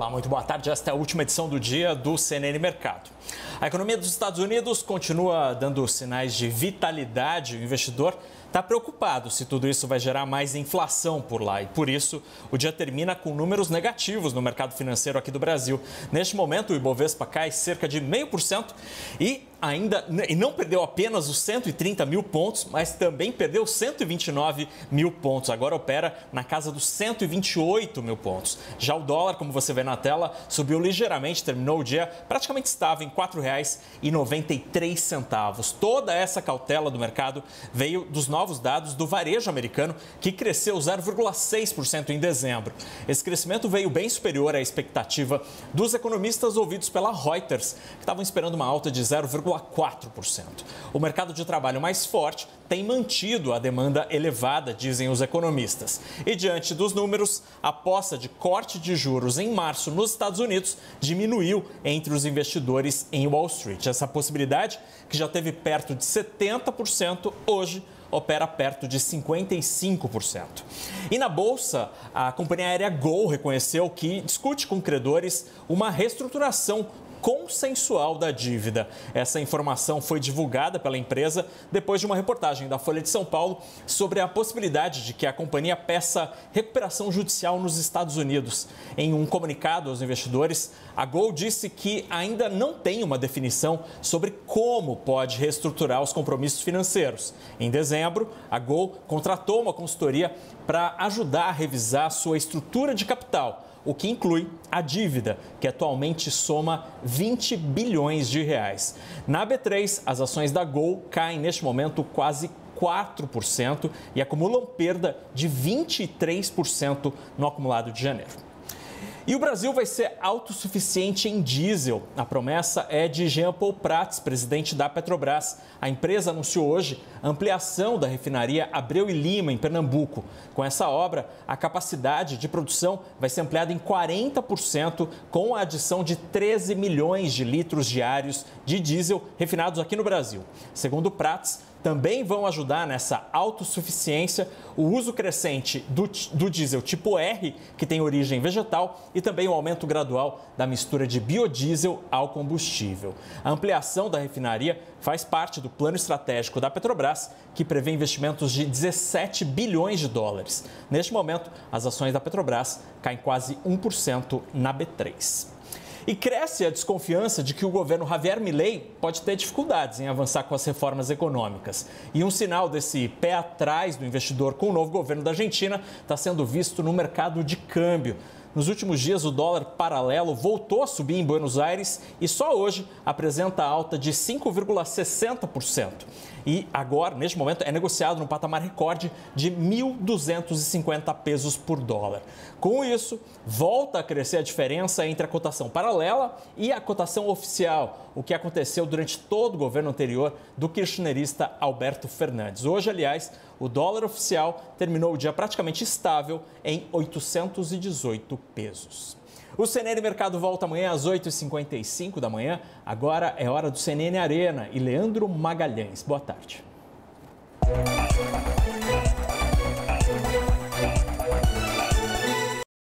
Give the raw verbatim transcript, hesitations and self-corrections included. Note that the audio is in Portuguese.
Olá, muito boa tarde. Esta é a última edição do dia do C N N Mercado. A economia dos Estados Unidos continua dando sinais de vitalidade. O investidor está preocupado se tudo isso vai gerar mais inflação por lá. E por isso, o dia termina com números negativos no mercado financeiro aqui do Brasil. Neste momento, o Ibovespa cai cerca de zero vírgula cinco por cento e ainda e não perdeu apenas os cento e trinta mil pontos, mas também perdeu cento e vinte e nove mil pontos. Agora opera na casa dos cento e vinte e oito mil pontos. Já o dólar, como você vê na tela, subiu ligeiramente, terminou o dia praticamente estável em quatro reais e noventa e três centavos. Toda essa cautela do mercado veio dos novos dados do varejo americano, que cresceu zero vírgula seis por cento em dezembro. Esse crescimento veio bem superior à expectativa dos economistas ouvidos pela Reuters, que estavam esperando uma alta de zero vírgula quatro por cento. O mercado de trabalho mais forte tem mantido a demanda elevada, dizem os economistas. E diante dos números, a aposta de corte de juros em março nos Estados Unidos diminuiu entre os investidores em Wall Street. Essa possibilidade, que já teve perto de setenta por cento, hoje opera perto de cinquenta e cinco por cento. E na Bolsa, a companhia aérea Gol reconheceu que discute com credores uma reestruturação consensual da dívida. Essa informação foi divulgada pela empresa depois de uma reportagem da Folha de São Paulo sobre a possibilidade de que a companhia peça recuperação judicial nos Estados Unidos. Em um comunicado aos investidores, a Gol disse que ainda não tem uma definição sobre como pode reestruturar os compromissos financeiros. Em dezembro, a Gol contratou uma consultoria para ajudar a revisar sua estrutura de capital, o que inclui a dívida, que atualmente soma vinte bilhões de reais. Na B três, as ações da Gol caem neste momento quase quatro por cento e acumulam perda de vinte e três por cento no acumulado de janeiro. E o Brasil vai ser autossuficiente em diesel. A promessa é de Jean Paul Prats, presidente da Petrobras. A empresa anunciou hoje a ampliação da refinaria Abreu e Lima, em Pernambuco. Com essa obra, a capacidade de produção vai ser ampliada em quarenta por cento, com a adição de treze milhões de litros diários de diesel refinados aqui no Brasil. Segundo Prats, também vão ajudar nessa autossuficiência o uso crescente do, do diesel tipo R, que tem origem vegetal, e também o aumento gradual da mistura de biodiesel ao combustível. A ampliação da refinaria faz parte do plano estratégico da Petrobras, que prevê investimentos de dezessete bilhões de dólares. Neste momento, as ações da Petrobras caem quase um por cento na B três. E cresce a desconfiança de que o governo Javier Milei pode ter dificuldades em avançar com as reformas econômicas. E um sinal desse pé atrás do investidor com o novo governo da Argentina está sendo visto no mercado de câmbio. Nos últimos dias, o dólar paralelo voltou a subir em Buenos Aires e só hoje apresenta alta de cinco vírgula sessenta por cento. E agora, neste momento, é negociado no patamar recorde de mil duzentos e cinquenta pesos por dólar. Com isso, volta a crescer a diferença entre a cotação paralela e a cotação oficial, o que aconteceu durante todo o governo anterior do kirchnerista Alberto Fernandes. Hoje, aliás, o dólar oficial terminou o dia praticamente estável em oitocentos e dezoito pesos. O C N N Mercado volta amanhã às oito e cinquenta e cinco da manhã. Agora é hora do C N N Arena e Leandro Magalhães. Boa tarde.